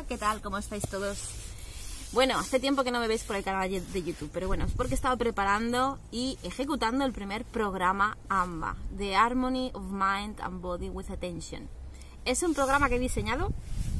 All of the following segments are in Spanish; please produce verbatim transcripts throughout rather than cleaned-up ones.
¿qué tal? ¿Cómo estáis todos? Bueno, hace tiempo que no me veis por el canal de YouTube, pero bueno, es porque he estado preparando y ejecutando el primer programa AMBA, The Harmony of Mind and Body with Attention. Es un programa que he diseñado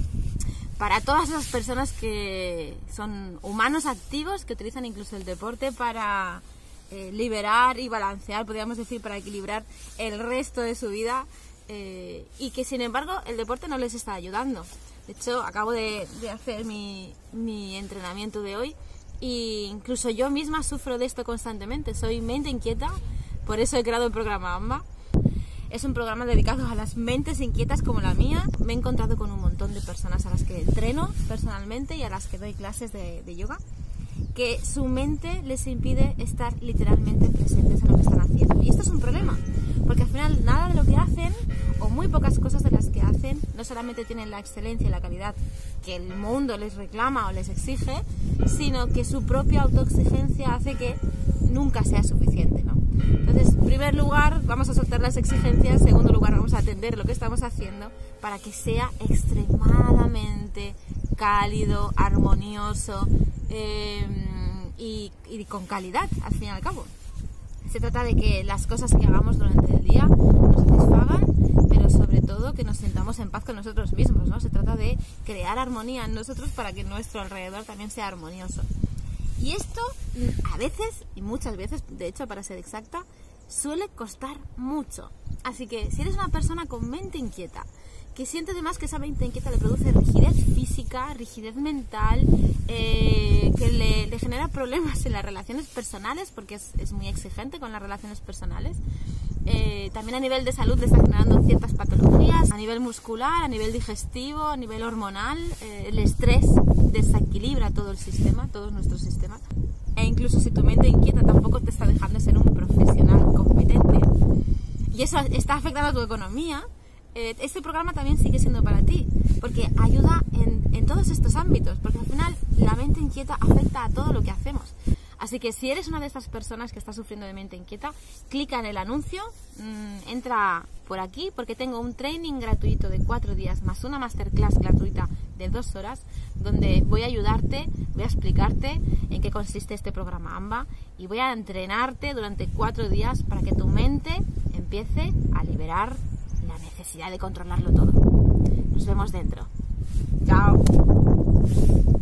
para todas esas personas que son humanos activos, que utilizan incluso el deporte para eh, liberar y balancear, podríamos decir, para equilibrar el resto de su vida, eh, y que sin embargo el deporte no les está ayudando. De hecho, acabo de, de hacer mi, mi entrenamiento de hoy e incluso yo misma sufro de esto constantemente. Soy mente inquieta, por eso he creado el programa AMBA. Es un programa dedicado a las mentes inquietas como la mía. Me he encontrado con un montón de personas a las que entreno personalmente y a las que doy clases de, de yoga, que su mente les impide estar literalmente presentes en lo que están haciendo. Y esto es un problema, porque al final nada de lo que hacen, o muy pocas cosas de las que hacen, no solamente tienen la excelencia y la calidad que el mundo les reclama o les exige, sino que su propia autoexigencia hace que nunca sea suficiente, ¿no? Entonces, en primer lugar, vamos a soltar las exigencias. En segundo lugar, vamos a atender lo que estamos haciendo para que sea extremadamente cálido, armonioso eh, y, y con calidad, al fin y al cabo. Se trata de que las cosas que hagamos durante el día nos satisfagan, pero sobre todo que nos sintamos en paz con nosotros mismos, ¿no? Se trata de crear armonía en nosotros para que nuestro alrededor también sea armonioso. Y esto a veces, y muchas veces, de hecho, para ser exacta, suele costar mucho. Así que si eres una persona con mente inquieta, que siente además que esa mente inquieta le produce rigidez física, rigidez mental, eh, que le, le genera problemas en las relaciones personales, porque es, es muy exigente con las relaciones personales, eh, también a nivel de salud le está generando ciertas patologías, a nivel muscular, a nivel digestivo, a nivel hormonal, eh, el estrés desequilibra todo el sistema, todo nuestro sistema, e incluso si tu mente inquieta tampoco te está dejando ser un profesional competente, y eso está afectando a tu economía. Este programa también sigue siendo para ti, porque ayuda en, en todos estos ámbitos, porque al final la mente inquieta afecta a todo lo que hacemos. Así que si eres una de estas personas que está sufriendo de mente inquieta, clica en el anuncio, mmm, entra por aquí, porque tengo un training gratuito de cuatro días más una masterclass gratuita de dos horas, donde voy a ayudarte, voy a explicarte en qué consiste este programa AMBA y voy a entrenarte durante cuatro días para que tu mente empiece a liberar la necesidad de controlarlo todo. Nos vemos dentro. Chao.